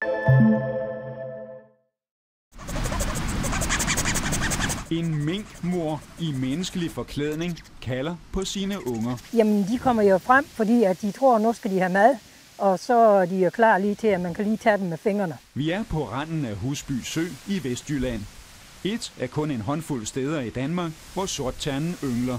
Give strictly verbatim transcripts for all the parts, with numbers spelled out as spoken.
En minkmor i menneskelig forklædning kalder på sine unger. Jamen, de kommer jo frem, fordi at de tror, at nu skal de have mad, og så er de jo klar lige til, at man kan lige tage dem med fingrene. Vi er på randen af Husby Sø i Vestjylland. Et er kun en håndfuld steder i Danmark, hvor sortternen yngler.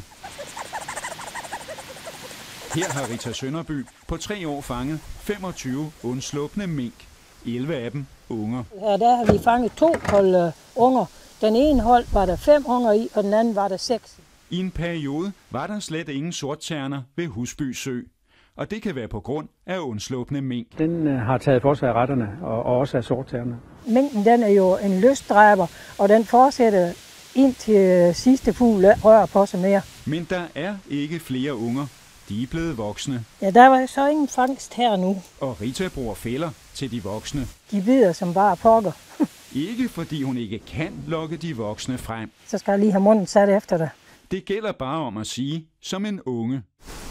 Her har Rita Sønderby på tre år fanget femogtyve undslupne mink. elleve af dem unger. Ja, der har vi fanget to hold uh, unger. Den ene hold var der fem unger i, og den anden var der seks. I en periode var der slet ingen sortterner ved Husby Sø. Og det kan være på grund af undslupne mink. Den uh, har taget for sig af retterne og, og også af sortternerne. Minken, den er jo en lystdræber, og den fortsætter ind til sidste fugl rører på sig mere. Men der er ikke flere unger. De er blevet voksne. Ja, der var så ingen fangst her nu. Og Rita bruger fælder til de voksne. De bider som bare pokker. Ikke fordi hun ikke kan lokke de voksne frem. Så skal jeg lige have munden sat efter det. Det gælder bare om at sige, som en unge.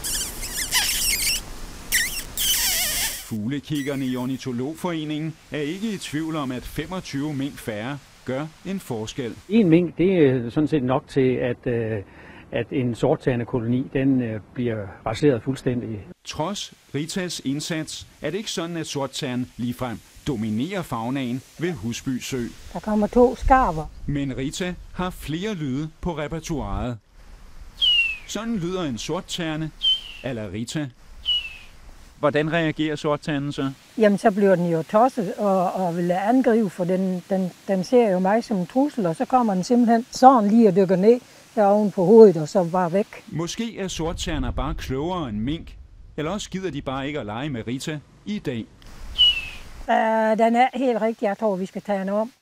Fuglekiggerne i Ornitologforeningen er ikke i tvivl om, at femogtyve mink færre gør en forskel. En mink, det er sådan set nok til, at, at en sortterne koloni den bliver raseret fuldstændig. Trods Ritas indsats er det ikke sådan, at sorttern ligefrem dominerer faunaen ved Husby Sø. Der kommer to skarver. Men Rita har flere lyde på repertoiret. Sådan lyder en sortterne a la Rita. Hvordan reagerer sortternen så? Jamen, så bliver den jo tosset og, og vil angribe, for den, den, den ser jo mig som en trussel, og så kommer den simpelthen sådan lige og dykker ned her oven på hovedet, og så bare væk. Måske er sortterner bare klogere end mink, eller også gider de bare ikke at lege med Rita i dag. Uh, den er helt rigtig. Jeg tror, vi skal tage den om.